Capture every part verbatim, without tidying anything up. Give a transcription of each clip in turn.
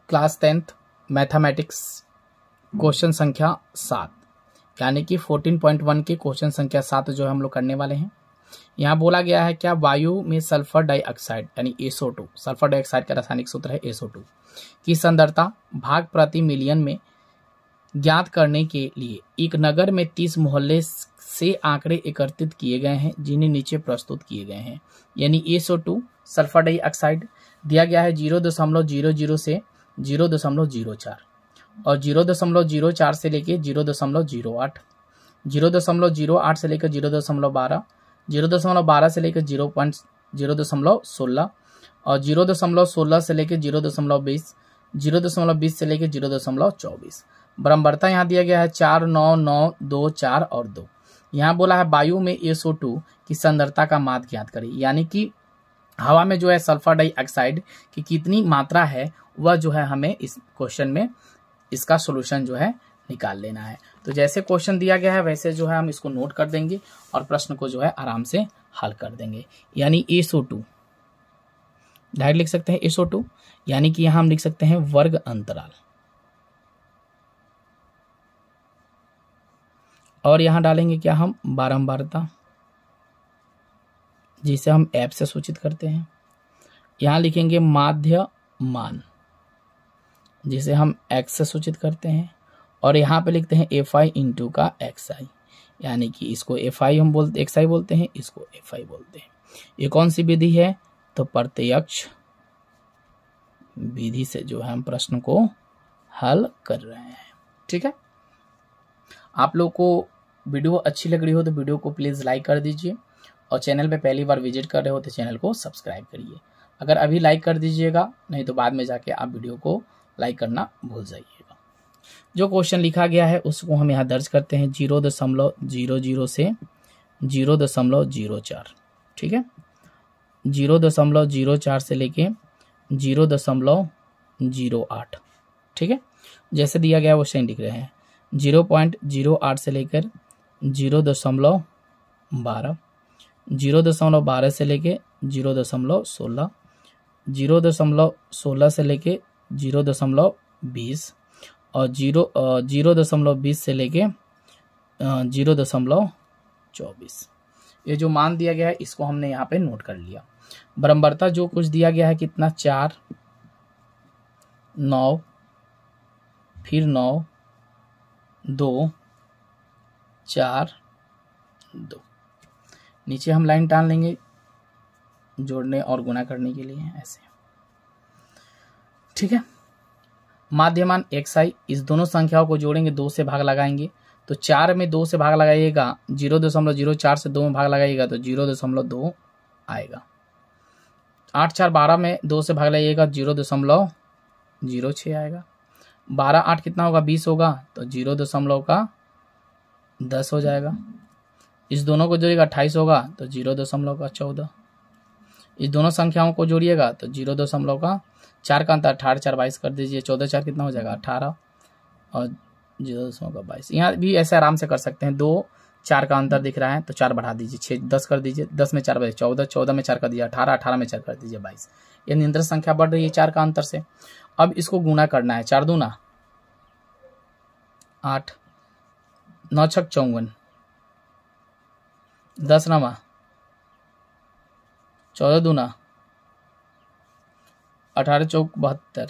Class tenth mathematics question संख्या सात, यानी कि चौदह पॉइंट वन के क्वेश्चन संख्या सात जो हम लोग करने वाले हैं। यहाँ बोला गया है क्या वायु में सल्फर डाइऑक्साइड यानी S O two, sulphur dioxide का रासायनिक सूत्र है एस ओ टू, की सांद्रता भाग प्रति मिलियन में ज्ञात करने के लिए एक नगर में तीस मोहल्ले से आंकड़े एकत्रित किए गए हैं जिन्हें नीचे प्रस्तुत किए गए हैं। यानी S O two sulphur dioxide दिया गया है जीरो दशमलव जीरो जीरो से जीरो दशमलव जीरो चार और जीरो दशमलव जीरो चार से लेके जीरो दशमलव जीरो आठ, जीरो दशमलव जीरो आठ से लेकर जीरो दशमलव बारह, जीरो दशमलव बारह से लेकर जीरो पॉइंट जीरो दशमलव सोलह और जीरो दशमलव सोलह से लेकर जीरो दशमलव बीस, जीरो दशमलव बीस से लेकर जीरो दशमलव चौबीस। बराबरता यहाँ दिया गया है चार नौ नौ दो चार और दो। यहाँ बोला है वायु में एस ओ टू की सांद्रता का मान ज्ञात करें, यानी कि हवा में जो है सल्फर डाइऑक्साइड की कितनी मात्रा है वह जो है हमें इस क्वेश्चन में इसका सॉल्यूशन जो है निकाल लेना है। तो जैसे क्वेश्चन दिया गया है वैसे जो है हम इसको नोट कर देंगे और प्रश्न को जो है आराम से हल कर देंगे। यानी एस ओ टू डायरेक्ट लिख सकते हैं एस ओ टू, यानी कि यहां हम लिख सकते हैं वर्ग अंतराल और यहां डालेंगे क्या हम बारंबारता जिसे हम एफ से सूचित करते हैं। यहां लिखेंगे माध्य मान जिसे हम एक्स से सूचित करते हैं और यहाँ पे लिखते हैं एफ आई इंटू का एक्स आई, यानी कि इसको एफ आई हम बोलते एक्स आई बोलते हैं, इसको एफ आई बोलते हैं। ये कौन सी विधि है? तो प्रत्यक्ष विधि से जो है हम प्रश्न को हल कर रहे हैं। ठीक है, आप लोग को वीडियो अच्छी लग रही हो तो वीडियो को प्लीज लाइक कर दीजिए और चैनल पे पहली बार विजिट कर रहे हो तो चैनल को सब्सक्राइब करिए। अगर अभी लाइक कर दीजिएगा, नहीं तो बाद में जाके आप वीडियो को लाइक करना भूल जाइएगा। जो क्वेश्चन लिखा गया है उसको हम यहाँ दर्ज करते हैं जीरो दशमलव जीरो जीरो से जीरो दशमलव जीरो चार। ठीक है, जीरो दशमलव जीरो चार से लेके जीरो दशमलव जीरो आठ। ठीक है, जैसे दिया गया वो सही लिख रहे हैं। जीरो पॉइंट जीरो आठ से लेकर जीरो दशमलव बारह, जीरो दशमलव बारह से लेके जीरो दशमलव सोलह, जीरो दशमलव सोलह से लेके जीरो दशमलव बीस और जीरो जीरो दशमलव बीस से लेके जीरो दशमलव चौबीस। ये जो मान दिया गया है इसको हमने यहाँ पे नोट कर लिया। बराबरता जो कुछ दिया गया है कितना, चार नौ फिर नौ दो चार दो। नीचे हम लाइन टान लेंगे जोड़ने और गुणा करने के लिए ऐसे। ठीक है, माध्यमान एक्स आई, इस दोनों संख्याओं को जोड़ेंगे, दो से भाग लगाएंगे तो चार में दो से भाग लगाइएगा, जीरो दशमलव जीरो चार से दो में भाग लगाइएगा तो जीरो दशमलव दो आएगा। आठ चार बारह में दो से भाग लगाइएगा जीरो दशमलव जीरो छः आएगा। बारह आठ कितना होगा, बीस होगा तो जीरो दशमलव का दस हो जाएगा। इस दोनों को जोड़िएगा अट्ठाईस होगा तो जीरो दशमलव का चौदह। इस दोनों संख्याओं को जोड़िएगा तो जीरो दशमलव का चार का अंतर अठारह चार बाईस कर दीजिए, चौदह चार कितना हो जाएगा अठारह और जीरो दशमलव का बाईस। यहाँ भी ऐसे आराम से कर सकते हैं। दो चार का अंतर दिख रहा है तो चार बढ़ा दीजिए, छः दस कर दीजिए, दस में चार बजे चौदह, चौदह में चार कर दीजिए अठारह, अठारह में चार कर दीजिए बाईस। ये निरंतर संख्या बढ़ रही है चार का अंतर से। अब इसको गुणा करना है, चार दूना आठ, नौ छक चौवन, दस नमा चौदह दूना अठारह चौक बहत्तर,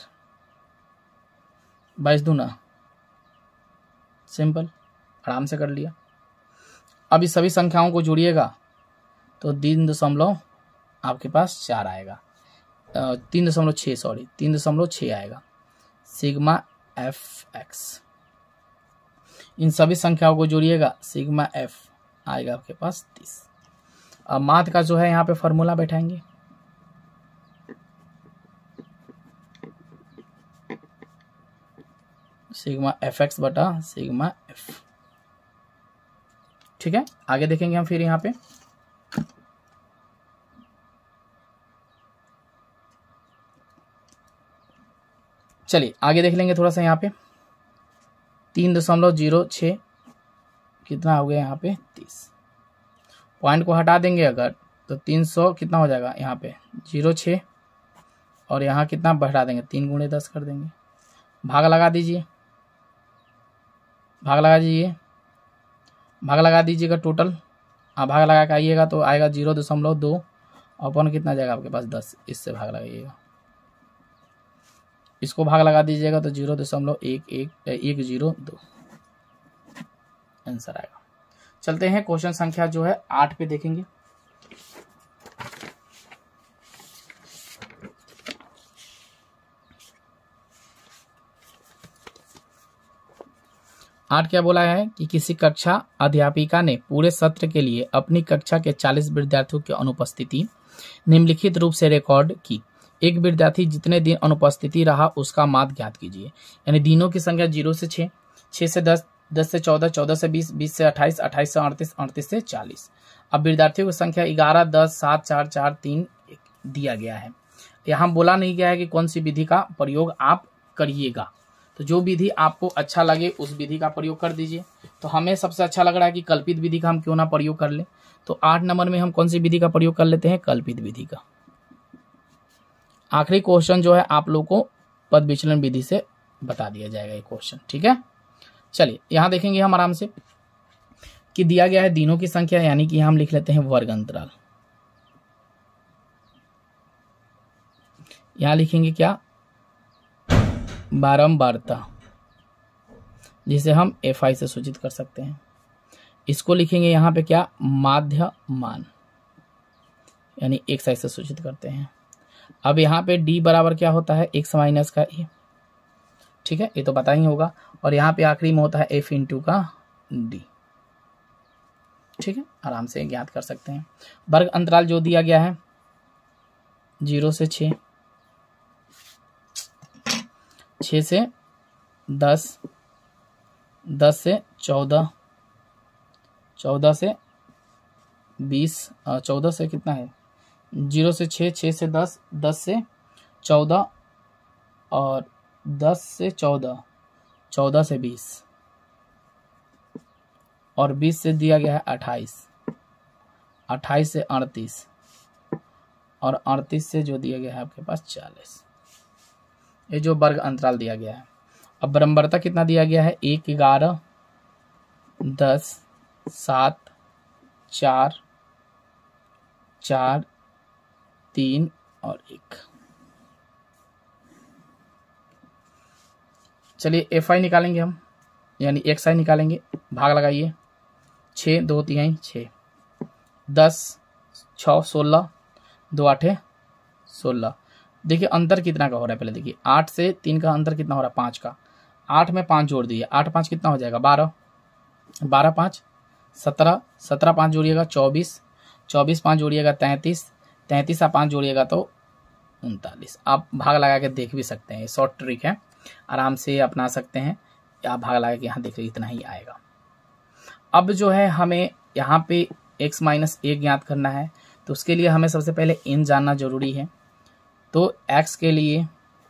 बाईस दूना, सिंपल आराम से कर लिया। अब इस सभी संख्याओं को जोड़िएगा तो तीन दशमलव आपके पास चार आएगा, तीन दशमलव छः सॉरी तीन दशमलव छः आएगा सिग्मा एफ एक्स। इन सभी संख्याओं को जोड़िएगा, सिग्मा एफ आएगा आपके पास तीस। अब माथ का जो है यहाँ पे फॉर्मूला बैठाएंगे, सिग्मा एफ एक्स बटा सिग्मा एफ। ठीक है, आगे देखेंगे हम फिर यहाँ पे चलिए आगे देख लेंगे थोड़ा सा। यहाँ पे तीन दशमलव जीरो छः कितना हो गया यहाँ पे तीस। पॉइंट को हटा देंगे अगर तो तीन सौ कितना हो जाएगा यहाँ पे जीरो छः और यहाँ कितना बढ़ा देंगे, तीन गुणे दस कर देंगे भाग लगा दीजिए, भाग लगा दीजिए, भाग लगा दीजिएगा टोटल। आप भाग लगा के आइएगा तो आएगा जीरो दशमलव दो अपन कितना जाएगा आपके पास दस, इससे भाग लगाइएगा, इसको भाग लगा दीजिएगा तो जीरो दशमलव एक एक एक जीरो दो आंसर आएगा। चलते हैं क्वेश्चन संख्या जो है आठ पे देखेंगे। आठ क्या बोला है कि किसी कक्षा अध्यापिका ने पूरे सत्र के लिए अपनी कक्षा के चालीस विद्यार्थियों की अनुपस्थिति निम्नलिखित रूप से रिकॉर्ड की। एक विद्यार्थी जितने दिन अनुपस्थिति रहा उसका माध्य ज्ञात कीजिए। यानी दिनों की संख्या जीरो से छः, छः से दस, दस से चौदह, चौदह से बीस, बीस से अट्ठाईस, अट्ठाईस से अड़तीस, अड़तीस से चालीस। अब विद्यार्थियों की संख्या ग्यारह, दस, सात, चार, चार, तीन दिया गया है। यहाँ बोला नहीं गया है कि कौन सी विधि का प्रयोग आप करिएगा, तो जो विधि आपको अच्छा लगे उस विधि का प्रयोग कर दीजिए। तो हमें सबसे अच्छा लग रहा है कि कल्पित विधि का हम क्यों ना प्रयोग कर ले। तो आठ नंबर में हम कौन सी विधि का प्रयोग कर लेते हैं, कल्पित विधि का। आखिरी क्वेश्चन जो है आप लोग को पद विचलन विधि से बता दिया जाएगा ये क्वेश्चन, ठीक है। चलिए यहां देखेंगे हम आराम से कि दिया गया है दिनों की संख्या, यानी कि हम लिख लेते हैं वर्ग अंतराल। यहां लिखेंगे क्या, बारंबारता, जिसे हम एफ आई से सूचित कर सकते हैं। इसको लिखेंगे यहाँ पे क्या, माध्य मान, यानी एक्स आई से सूचित करते हैं। अब यहाँ पे डी बराबर क्या होता है, एक्स माइनस का ए, ठीक है, ये तो पता ही होगा। और यहाँ पे आखिरी में होता है एफ इंटू का डी, ठीक है, आराम से ज्ञात कर सकते हैं। वर्ग अंतराल जो दिया गया है जीरो से छः, छः से दस, दस से चौदह, चौदह से बीस, चौदह से कितना है, जीरो से छः, छः से दस, दस से चौदह, और दस से चौदह, चौदह से बीस, और बीस से दिया गया है अट्ठाईस, अट्ठाईस से अड़तीस, और अड़तीस से जो दिया गया है आपके पास चालीस। ये जो वर्ग अंतराल दिया गया है। अब बराबरता कितना दिया गया है, एक, ग्यारह, दस, सात, चार, चार, तीन और एक। चलिए एफ आई निकालेंगे हम, यानी एक्स आई निकालेंगे। भाग लगाइए, छः दो तिहाई छः, दस छः सोलह, दो आठे सोलह। देखिए अंतर कितना का हो रहा है, पहले देखिए आठ से तीन का अंतर कितना हो रहा है, पाँच का। आठ में पाँच जोड़ दिए, आठ पाँच कितना हो जाएगा, बारह, बारह पाँच सत्रह, सत्रह पाँच जोड़िएगा चौबीस, चौबीस पाँच जोड़िएगा तैंतीस, तैंतीस आप पाँच जोड़िएगा तो उनतालीस। आप भाग लगा के देख भी सकते हैं, शॉर्ट ट्रिक है, आराम से अपना सकते हैं। आप भाग लगा के यहाँ देख लीजिए इतना ही आएगा। अब जो है हमें यहाँ पे x माइनस एक ज्ञात करना है, तो उसके लिए हमें सबसे पहले n जानना जरूरी है। तो x के लिए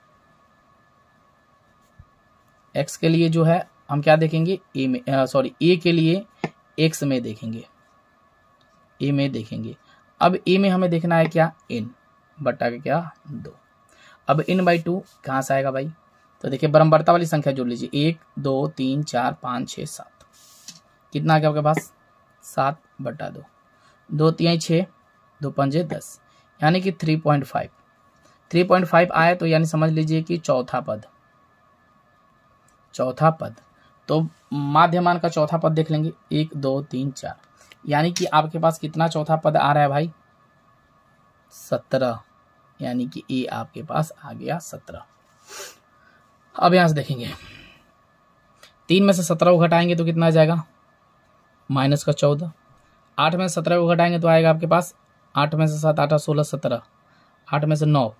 x के लिए जो है हम क्या देखेंगे, a में, सॉरी a के लिए x में देखेंगे, a में देखेंगे। अब a में हमें देखना है क्या, n बटा के क्या दो। अब n बाई टू कहाँ से आएगा भाई, तो देखिए बराबरता वाली संख्या जोड़ लीजिए, एक दो तीन चार पाँच छः सात, कितना आ गया आपके पास, सात बटा दो, दो तिहाई छः, दो पंजे दस, यानी कि three point five, three point five आए तो यानी समझ लीजिए कि चौथा पद, चौथा पद। तो माध्यमान का चौथा पद देख लेंगे, एक दो तीन चार, यानी कि आपके पास कितना चौथा पद आ रहा है भाई, सत्रह, यानी कि ए आपके पास आ गया सत्रह। अब यहां से देखेंगे तीन में से सत्रह को घटाएंगे तो कितना आ जाएगा, माइनस का चौदह। आठ में से सत्रह को घटाएंगे तो आएगा आपके पास, आठ में से सात आठ सोलह सत्रह, आठ में से नौ,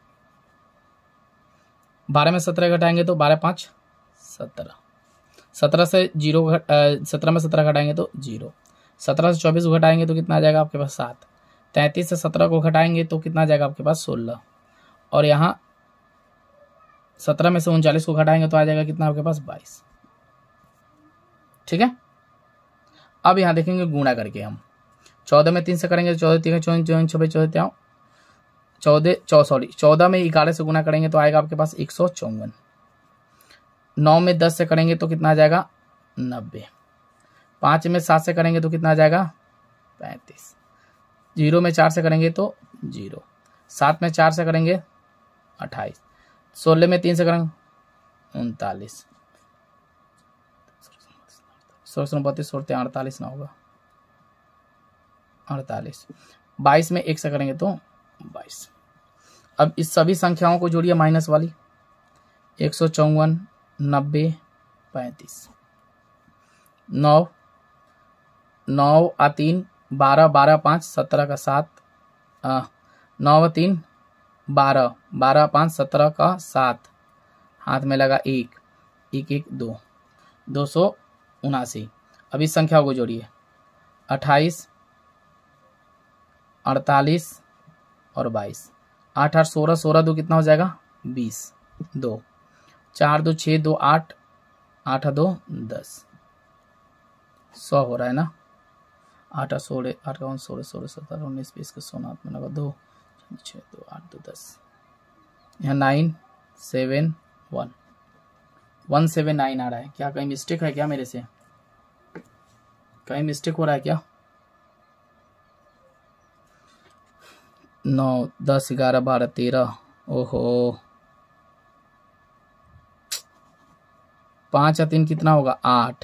बारह में सत्रह घटाएंगे तो बारह पाँच सत्रह, सत्रह से जीरो, सत्रह में सत्रह घटाएंगे तो जीरो, सत्रह से चौबीस को घटाएंगे तो कितना आ जाएगा आपके पास सात, तैंतीस से सत्रह को घटाएंगे तो कितना आ जाएगा आपके पास सोलह, और यहाँ सत्रह में से उनचालीस को घटाएंगे तो आ जाएगा कितना आपके पास बाईस, ठीक है। अब यहाँ देखेंगे गुणा करके हम, चौदह में तीन से करेंगे तो चौदह तीन चौदह चौदह छब्बीस चौदह त्याव चौदह चौ सॉरी चौदह में ग्यारह से गुणा करेंगे तो आएगा आपके पास एक सौ चौवन, नौ में दस से करेंगे तो कितना आ जाएगा नब्बे। पाँच में सात से करेंगे तो कितना आ जाएगा पैंतीस। जीरो में चार से करेंगे तो जीरो। सात में चार से करेंगे अट्ठाईस। सोलह में तीन से करेंगे उनतालीस। सोलह सौ बत्तीस सोलते अड़तालीस ना होगा अड़तालीस। बाईस में एक से करेंगे तो बाईस। अब इस सभी संख्याओं को जोड़िए माइनस वाली। एक सौ चौवन, नब्बे, पैंतीस। नौ नौ आ तीन बारह, बारह पाँच सत्रह का सात, नौ तीन बारह, बारह पाँच सत्रह का सात, हाथ में लगा एक, एक एक दो, दो सौ उनासी। अब इस संख्या को जोड़िए अट्ठाईस, अड़तालीस और बाईस। आठ आठ सोलह, सोलह दो कितना हो जाएगा बीस, दो, चार दो छः, दो आठ, आठ दो दस, सौ हो रहा है ना। आठ सोलह, आठ का सोलह, सोलह सत्रह उन्नीस बीस का सोना हाथ में लगा दो, छः दो आठ दो दस। यहाँ nine seven one, one seven nine आ रहा है। क्या कहीं मिस्टेक है क्या मेरे से? कहीं मिस्टेक हो रहा है क्या? नौ दस ग्यारह बारह तेरह, ओहो पाँच या तीन कितना होगा आठ,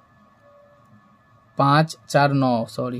पाँच चार नौ, सॉरी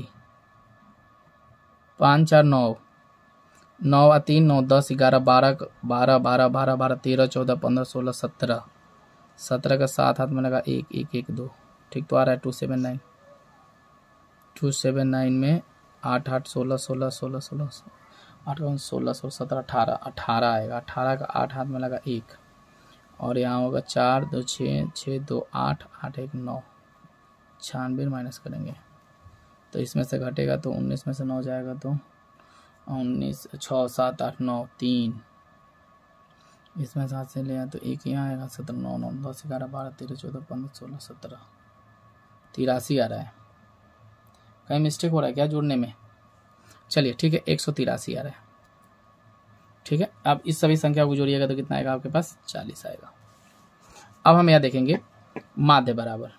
पाँच चार नौ, नौ आ तीन नौ, दस ग्यारह बारह, बारह बारह बारह बारह तेरह चौदह पंद्रह सोलह सत्रह, सत्रह का सात हाथ में लगा एक, एक एक दो, ठीक तो आ रहा है। Two seven nine, two seven nine में आठ आठ सोलह, सोलह सोलह सोलह, आठ का सोलह सोलह सत्रह अठारह, अठारह आएगा। अठारह का आठ हाथ में लगा एक, और यहाँ होगा चार दो छः, छः दो आठ, आठ एक नौ, छियानवे माइनस करेंगे तो इसमें से घटेगा तो उन्नीस में से नौ जाएगा तो उन्नीस, छः सात आठ नौ, तीन, इसमें सात से ले तो एक यहाँ आएगा, सत्रह नौ नौ दस ग्यारह बारह तेरह चौदह पंद्रह सोलह सत्रह, तिरासी आ रहा है। कहीं मिस्टेक हो रहा है क्या जोड़ने में? चलिए ठीक है, एक सौ तिरासी आ रहा है। ठीक है, अब इस सभी संख्या को जोड़िएगा तो कितना आएगा आपके पास चालीस आएगा। अब हम यह देखेंगे माध्य बराबर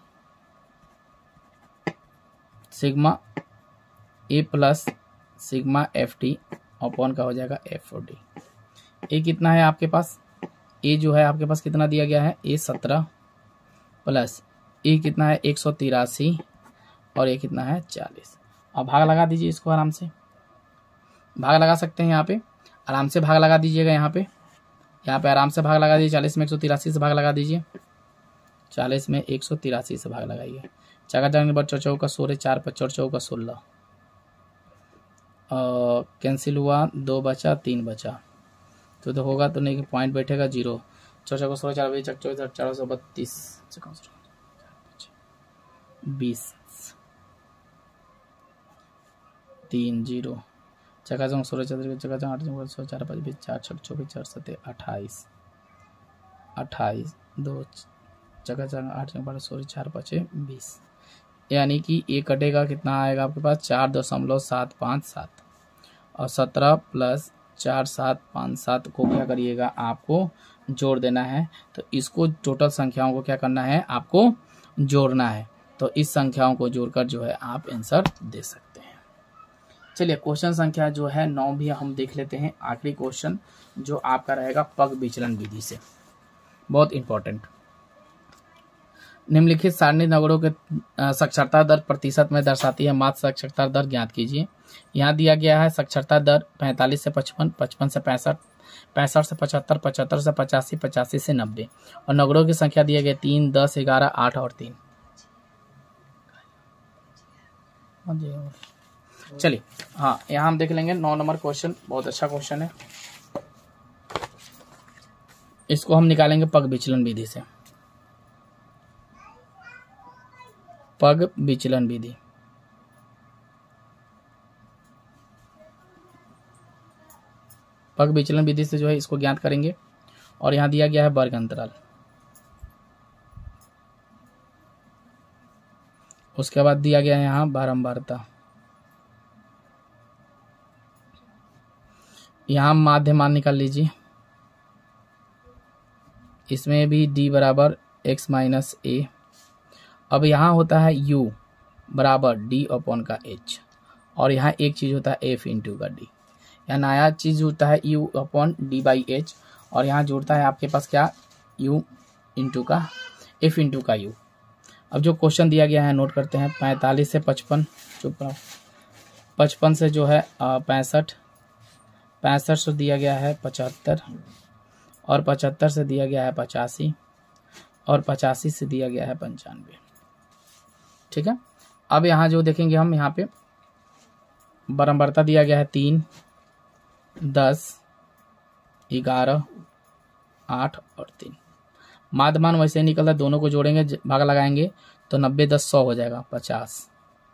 sigma A plus sigma F T upon का हो जाएगा एफ ओ डी। ए कितना है आपके पास? ए जो है आपके पास कितना दिया गया है? ए सत्रह प्लस ए कितना है एक सौ तिरासी और ये कितना है चालीस। अब भाग लगा दीजिए इसको आराम से, भाग लगा सकते हैं यहाँ पे, आराम से भाग लगा दीजिएगा। यहाँ पे यहाँ पे आराम से भाग लगा दीजिए। चालीस में एक सौ तिरासी से भाग लगा दीजिए, चालीस में एक सौ तिरासी से भाग लगाइए। चौका जाने पर चौचौ का सोलह, चार पचौर चौ का सोलह, कैंसिल हुआ, दो बचा तीन बचा तो तो होगा तो नहीं, पॉइंट बैठेगा जीरो। चौचौ का सोलह, चार बजे चौदह, चार सौ बत्तीस, बीस, तीन जीरो, चका चौक सोलह चौदह, चका चौक आठ चौक सौ, चार पाँच बीस, चार छः चौबीस, चार सत्तर अट्ठाईस, अट्ठाईस दो चका चौक आठ चौक बारह सोलह, चार पचे बीस, यानी कि ये कटेगा कितना आएगा आपके पास चार दशमलव सात पाँच सात, और सत्रह प्लस चार सात पाँच सात को क्या करिएगा आपको जोड़ देना है। तो इसको टोटल संख्याओं को क्या करना है आपको जोड़ना है। तो इस संख्याओं को जोड़कर जो है आप आंसर दे सकते हैं। चलिए क्वेश्चन संख्या जो है नौ भी हम देख लेते हैं। आखिरी क्वेश्चन जो आपका रहेगा पग विचलन विधि से, बहुत इंपॉर्टेंट। निम्नलिखित सारणी नगरों के साक्षरता दर प्रतिशत में दर्शाती है, मात्र साक्षरता दर ज्ञात कीजिए। यहाँ दिया गया है साक्षरता दर पैंतालीस से पचपन, पचपन से पैंसठ, पैंसठ से पचहत्तर, पचहत्तर से पचासी, पचासी से नब्बे, और नगरों की संख्या दी गई तीन, दस, ग्यारह, आठ और तीन। चलिए हाँ, यहाँ हम देख लेंगे नौ नंबर क्वेश्चन, बहुत अच्छा क्वेश्चन है। इसको हम निकालेंगे पग विचलन विधि से। पग विचलन विधि, पग विचलन विधि से जो है इसको ज्ञात करेंगे। और यहाँ दिया गया है वर्ग अंतराल, उसके बाद दिया गया है यहाँ बारंबारता। यहाँ माध्य मान निकाल लीजिए, इसमें भी d बराबर एक्स माइनस ए। अब यहाँ होता है यू बराबर डी अपॉन का एच, और यहाँ एक चीज़ होता है एफ इंटू का डी। यहाँ नया चीज़ होता है U upon D by H, और यहाँ जुड़ता है आपके पास क्या, यू इंटू का एफ इंटू का यू। अब जो क्वेश्चन दिया गया है नोट करते हैं। पैंतालीस से पचपन, चुप रहो, पचपन से जो है पैंसठ, पैंसठ से दिया गया है पचहत्तर, और पचहत्तर से दिया गया है पचासी, और पचासी से दिया गया है पंचानवे। ठीक है। अब यहाँ जो देखेंगे हम, यहाँ पे बराबरता दिया गया है तीन, दस, ग्यारह, आठ और तीन। माध्यमान वैसे निकलता है, दोनों को जोड़ेंगे, भाग लगाएंगे तो नब्बे दस सौ हो जाएगा, पचास,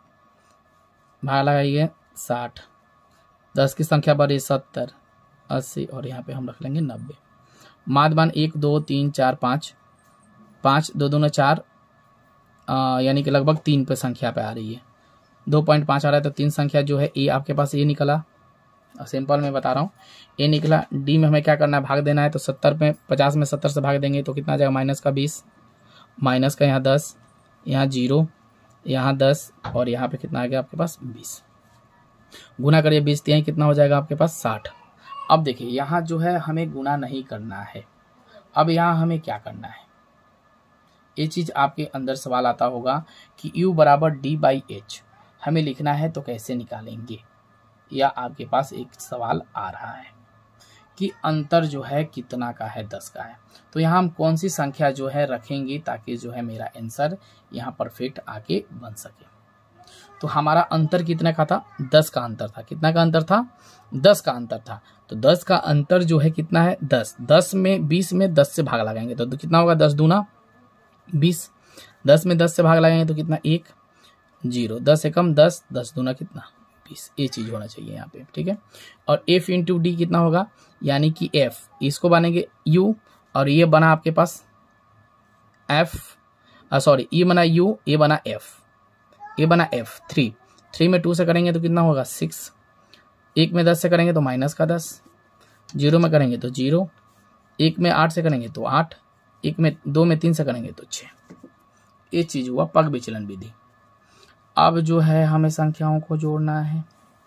भाग लगाइए साठ, दस की संख्या बढ़ी सत्तर, अस्सी, और यहाँ पे हम रख लेंगे नब्बे। माध्यमान एक दो तीन चार पाँच, पाँच दो दूना चार, यानी कि लगभग तीन पे संख्या पे आ रही है, दो पॉइंट पाँच आ रहा है, तो तीन संख्या जो है ए आपके पास ये निकला। सिंपल मैं बता रहा हूँ, ए निकला। डी में हमें क्या करना है, भाग देना है, तो सत्तर में, पचास में सत्तर से भाग देंगे तो कितना आ जाएगा, माइनस का बीस, माइनस का यहाँ दस, यहाँ जीरो, यहाँ दस, और यहाँ पे कितना आ गया आपके पास बीस। गुना करिए बीस तिहाई कितना हो जाएगा आपके पास साठ। अब देखिए यहाँ जो है हमें गुना नहीं करना है, अब यहाँ हमें क्या करना है, ये चीज़ आपके अंदर सवाल आता होगा कि u बराबर डी बाई एच हमें लिखना है तो कैसे निकालेंगे, या आपके पास एक सवाल आ रहा है कि अंतर जो है कितना का है, दस का है। तो यहाँ हम कौन सी संख्या जो है रखेंगे ताकि जो है मेरा आंसर यहाँ परफेक्ट आके बन सके। तो हमारा अंतर कितने का था, दस का अंतर था। कितना का अंतर था, दस का अंतर था। तो दस का अंतर जो है कितना है, दस। दस में बीस में दस से भाग लगाएंगे तो कितना होगा, दस दूना बीस, दस में दस से भाग लगाएंगे तो कितना, एक, जीरो, दस एकम दस, दस दूना कितना, बीस। ये चीज होना चाहिए यहाँ पे। ठीक है। और एफ इंटू डी कितना होगा, यानी कि एफ, इसको बनेंगे यू, और ये बना आपके पास एफ, सॉरी ये बना यू, ये बना एफ, ये बना एफ। थ्री, थ्री में टू से करेंगे तो कितना होगा, सिक्स, एक में दस से करेंगे तो माइनस का दस, जीरो में करेंगे तो जीरो, एक में आठ से करेंगे तो आठ, एक में दो में तीन से करेंगे तो छः। ये चीज हुआ पग विचलन विधि। अब जो है हमें संख्याओं को जोड़ना है,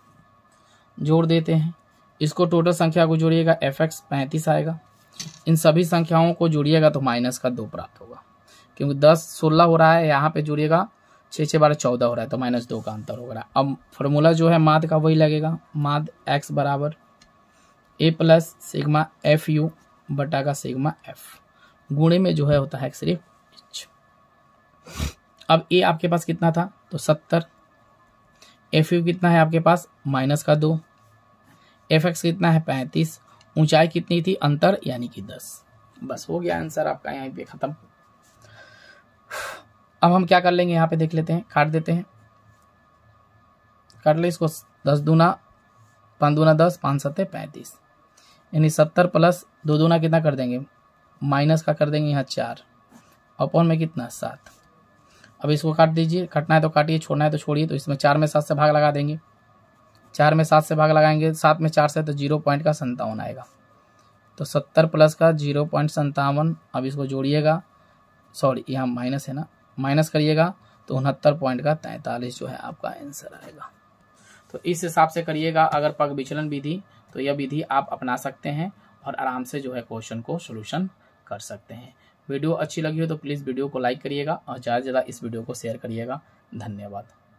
जोड़ देते हैं। इसको टोटल संख्या को जोड़िएगा, एफ एक्स पैंतीस आएगा। इन सभी संख्याओं को जोड़िएगा तो माइनस का दो प्राप्त होगा, क्योंकि दस सोलह हो रहा है, यहाँ पे जोड़िएगा छः छः बारह चौदह हो रहा है, तो माइनस दो का अंतर हो रहा है। अब फॉर्मूला जो है माद का वही लगेगा, माद एक्स बराबर A plus sigma F U बटा का सिग्मा एफ, गुणे में जो है होता है सिर्फ एच। अब ए आपके पास कितना था, तो सत्तर, एफ यू कितना है आपके पास, माइनस का दो, एफ एक्स कितना है पैंतीस, ऊंचाई कितनी थी, अंतर यानी कि दस। बस हो गया आंसर आपका यहाँ पे खत्म। अब हम क्या कर लेंगे, यहाँ पे देख लेते हैं, काट देते हैं, काट ले इसको, दस दूना पाँच दूना दस, पाँच सत्ते पैंतीस, यानी सत्तर प्लस दो दूना कितना कर देंगे, माइनस का कर देंगे यहाँ चार, अपॉन में कितना सात। अब इसको काट दीजिए, काटना है तो काटिए, छोड़ना है तो छोड़िए। तो इसमें चार में सात से भाग लगा देंगे, चार में सात से भाग लगाएंगे, सात में चार से तो जीरो पॉइंट का संतावन आएगा। तो सत्तर प्लस का जीरो पॉइंट संतावन, अब इसको जोड़िएगा, सॉरी यहाँ माइनस है ना, माइनस करिएगा तो उनहत्तर पॉइंट का तैंतालीस जो है आपका आंसर आएगा। तो इस हिसाब से करिएगा अगर पग विचलन विधि, तो यह विधि आप अपना सकते हैं और आराम से जो है क्वेश्चन को सोल्यूशन कर सकते हैं। वीडियो अच्छी लगी हो तो प्लीज़ वीडियो को लाइक करिएगा और ज़्यादा से ज़्यादा इस वीडियो को शेयर करिएगा। धन्यवाद।